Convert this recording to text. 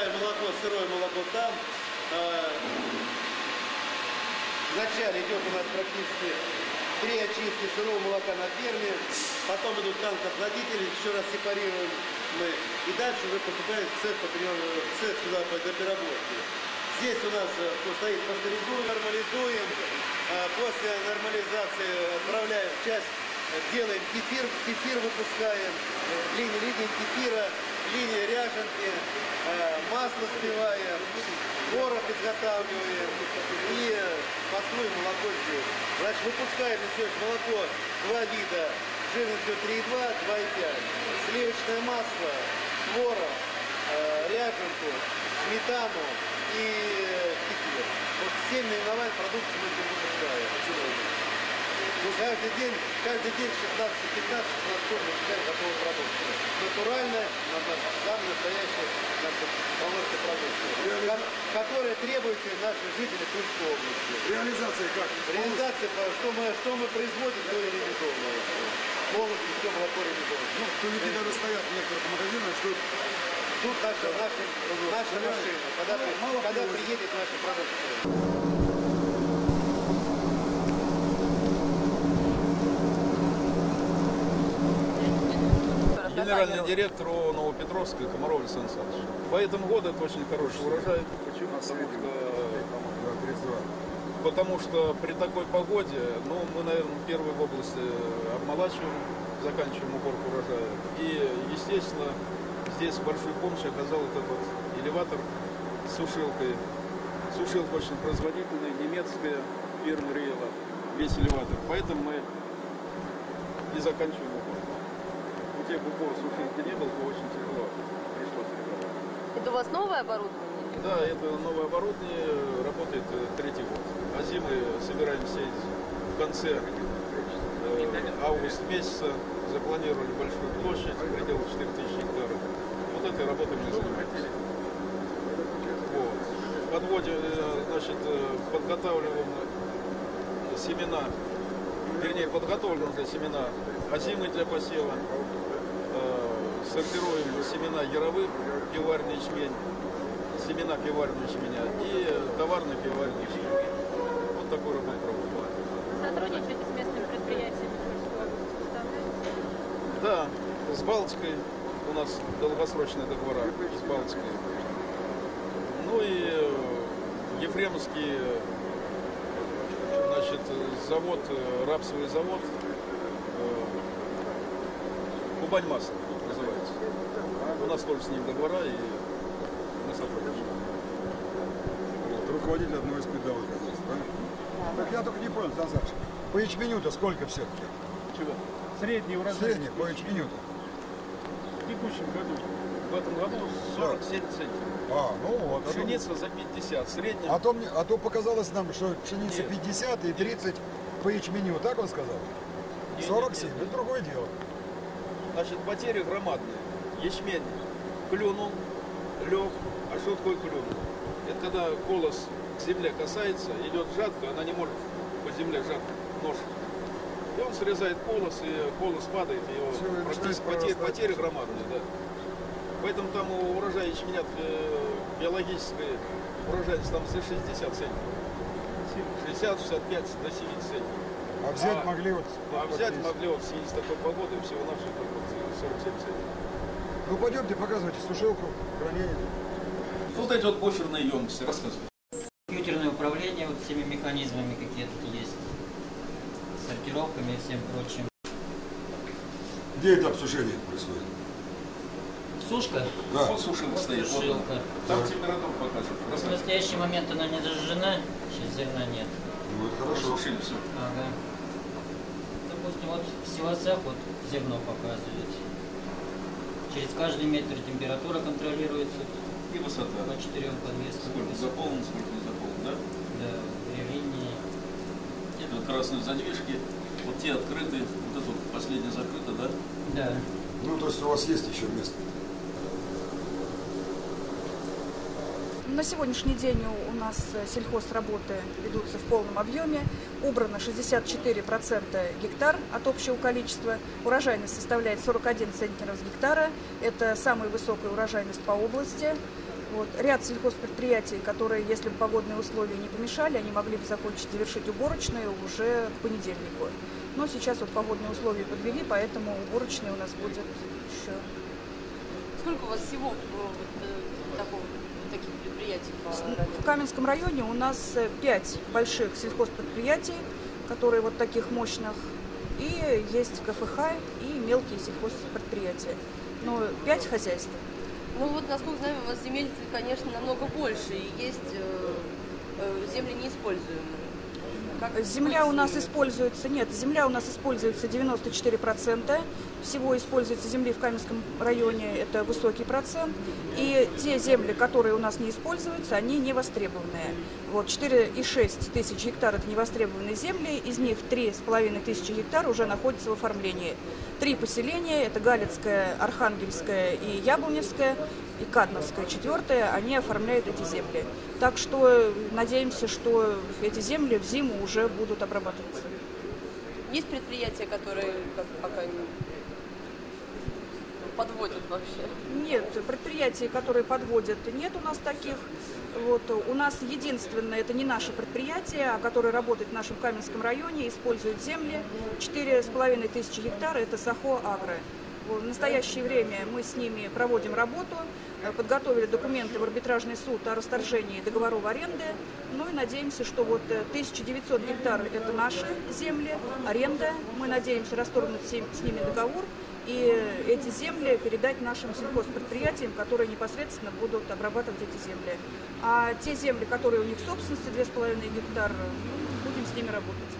молоко, сырое молоко там. Вначале идет у нас практически 3 очистки сырого молока на ферме, потом идут танкоохладители, еще раз сепарируем мы, и дальше уже поступаем в цех сюда до переработки. Здесь у нас стоит пастеризуем, нормализуем, после нормализации отправляем часть, делаем кефир выпускаем, линии кефира, линии ряженки, масло сбиваем, творог изготавливаем и маслуем молоко здесь. Значит, выпускаем здесь молоко 2 вида, жирностью 3,2, 2,5, сливочное масло, творог, ряженку, сметану и кефир. Вот 7 наименований продукции мы здесь выпускаем. Каждый день 16-15-16 тонн выпускаем готовую продукцию. Натуральная, самая настоящая молочная продукция, которая требуется наши жители Тульской области. Реализация как? Реализация, что мы производим, то и реализовано. Полностью все молоко реализовано. Ну, то ведь даже стоят в некоторых магазинах, что тут наша машина, когда приедет наша продукция. Генеральный директор Новопетровской Комаров Александр Александрович. По этому году это очень хороший урожай. Почему? Потому что при такой погоде, ну, мы, наверное, первые в области обмолачиваем, заканчиваем уборку урожая. И, естественно, здесь большую помощь оказал этот вот элеватор с сушилкой. Сушилка очень производительная, немецкая, фирма Риэла, весь элеватор. Поэтому мы и заканчиваем уборку. У тех, у кого сушилки не было, то очень тяжело пришлось реализовать. Это у вас новое оборудование? Да, это новое оборудование, работает 3-й год. А зимой собираем сеять в конце августа месяца. Запланировали большую площадь, в пределах 4000 гектаров. Вот этой работой мы занимаемся. Вот. Подводим, значит, подготавливаем семена, вернее, подготовлены для семена озимые для посева. Сортируем семена яровых, пиварный ячмень, семена пиварного ячменя и товарный пиварный ячмень. Вот такой работу проводим. Сотрудничаете с местными предприятиями Тульской области? Да, с Балтикой у нас долгосрочные договора с Балтикой. Ну и Ефремовский, значит, завод, рапсовый завод, Кубань-Масло называется. У нас тоже с ним договора, и мы сотрудничаем. руководитель одной из передовых хозяйств, правильно? Так я только не понял, Назарчик, по ячменю-то сколько все-таки? Чего? Средний урожай. Средний по ячменю-то? В текущем году. В этом году 47 центов. Ну вот. Пшеница за 50, средняя. А то показалось нам, что пшеница 50 и 30 по ячменю, так он сказал? 47, это другое дело. Значит, потери громадные. Ячмень клюнул, лег. А что такое клюнул? Это когда колос к земле касается, идет жатка, она не может по земле жатка нож. И он срезает колос, и колос падает, и его практически потери громадные. Да. Поэтому там урожай ячменя биологической урожайность там за 60 центнеров. 60, 65 до 70 центнеров. А взять могли вот... А взять могли вот в связи с такой погодой всего-навсего только 47 центнеров. Ну пойдемте, показывайте сушилку, хранение. Вот эти вот буферные емкости, рассказывайте. Компьютерное управление вот всеми механизмами какие-то есть, сортировками и всем прочим. Где это обсушение происходит? Сушка? Да. Вот сушилка стоит. Сушилка. Вот там температуру показывает. В настоящий момент она не зажжена, сейчас зерна нет. Ну это хорошо. Сушили все. Ага. Допустим, вот в силосах вот зерно показывает. Через каждый метр температура контролируется. И высота. По 4 подвескам. Сколько заполнен, сколько не заполнен, да? Да, при линии. Это вот красные задвижки, вот те открытые, вот это вот последнее закрыто, да? Да. Ну то есть у вас есть еще место? На сегодняшний день у нас сельхозработы ведутся в полном объеме. Убрано 64% гектар от общего количества. Урожайность составляет 41 центнеров с гектара. Это самая высокая урожайность по области. Вот. Ряд сельхозпредприятий, которые, если бы погодные условия не помешали, они могли бы завершить уборочные уже к понедельнику. Но сейчас вот погодные условия подвели, поэтому уборочные у нас будет еще. Сколько у вас всего таких предприятий? В Каменском районе у нас 5 больших сельхозпредприятий, которые вот таких мощных, и есть КФХ и мелкие сельхозпредприятия. Но 5 хозяйств. Ну вот, насколько знаю, у вас земель, конечно, намного больше, и есть земли неиспользуемые. Земля у нас используется, земля у нас используется 94%. Всего используется земли в Каменском районе, это высокий процент. И те земли, которые у нас не используются, они не востребованные. Вот 4,6 тысяч гектар это невостребованные земли, из них 3,5 тысячи гектар уже находятся в оформлении. 3 поселения, это Галицкое, Архангельское и Яблоневское, и Кадновское, 4-е, они оформляют эти земли. Так что надеемся, что эти земли в зиму уже будут обрабатываться. Есть предприятия, которые пока не подводят вообще? Нет, предприятий, которые подводят, нет у нас таких. Вот, у нас единственное, это не наше предприятие, а которое работает в нашем Каменском районе, использует земли. 4,5 тысячи гектар, это Сахо-Агро. В настоящее время мы с ними проводим работу, подготовили документы в арбитражный суд о расторжении договоров аренды. Ну и надеемся, что вот 1900 гектар – это наши земли, аренда. Мы надеемся расторгнуть с ними договор и эти земли передать нашим сельхозпредприятиям, которые непосредственно будут обрабатывать эти земли. А те земли, которые у них в собственности 2,5 гектара, будем с ними работать.